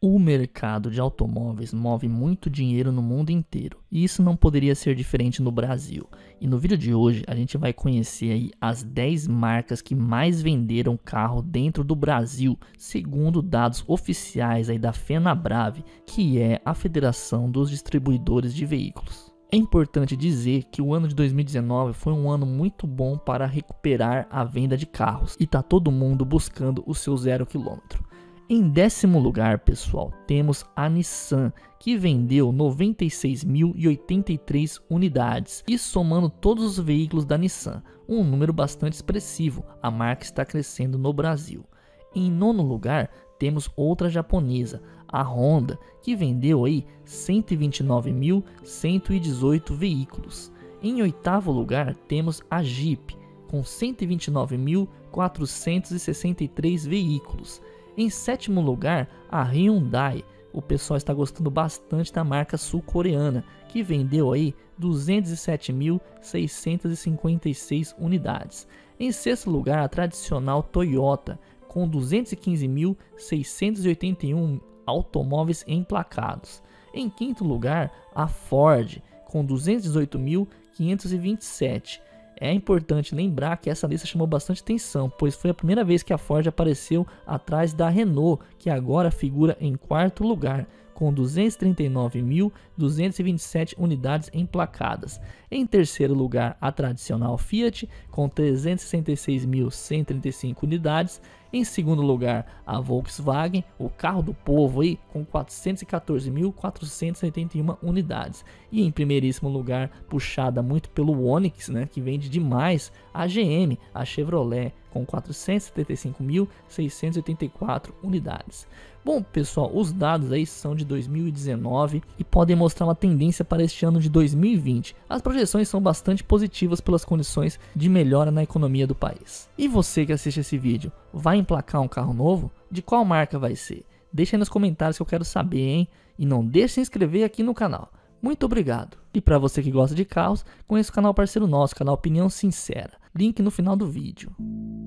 O mercado de automóveis move muito dinheiro no mundo inteiro, e isso não poderia ser diferente no Brasil. E no vídeo de hoje a gente vai conhecer aí as 10 marcas que mais venderam carro dentro do Brasil, segundo dados oficiais aí da FenaBrave, que é a Federação dos Distribuidores de Veículos. É importante dizer que o ano de 2019 foi um ano muito bom para recuperar a venda de carros, e tá todo mundo buscando o seu 0 km. Em 10º lugar, pessoal, temos a Nissan, que vendeu 96.083 unidades. E somando todos os veículos da Nissan, um número bastante expressivo, a marca está crescendo no Brasil. Em 9º lugar, temos outra japonesa, a Honda, que vendeu aí 129.118 veículos. Em 8º lugar, temos a Jeep, com 129.463 veículos. Em 7º lugar, a Hyundai. O pessoal está gostando bastante da marca sul-coreana, que vendeu aí 207.656 unidades. Em 6º lugar, a tradicional Toyota, com 215.681 automóveis emplacados. Em 5º lugar, a Ford, com 218.527. É importante lembrar que essa lista chamou bastante atenção, pois foi a primeira vez que a Ford apareceu atrás da Renault, que agora figura em 4º lugar, com 239.227 unidades emplacadas. Em 3º lugar, a tradicional Fiat, com 366.135 unidades. Em 2º lugar, a Volkswagen, o carro do povo aí, com 414.481 unidades. E em 1º lugar, puxada muito pelo Onix, né, que vende demais, a GM, a Chevrolet, com 475.684 unidades. Bom, pessoal, os dados aí são de 2019 e podem mostrar uma tendência para este ano de 2020. As projeções são bastante positivas pelas condições de melhora na economia do país. E você que assiste esse vídeo, vai emplacar um carro novo? De qual marca vai ser? Deixa aí nos comentários que eu quero saber, hein? E não deixe de se inscrever aqui no canal. Muito obrigado! E para você que gosta de carros, conheça o canal parceiro nosso, canal Opinião Sincera. Link no final do vídeo.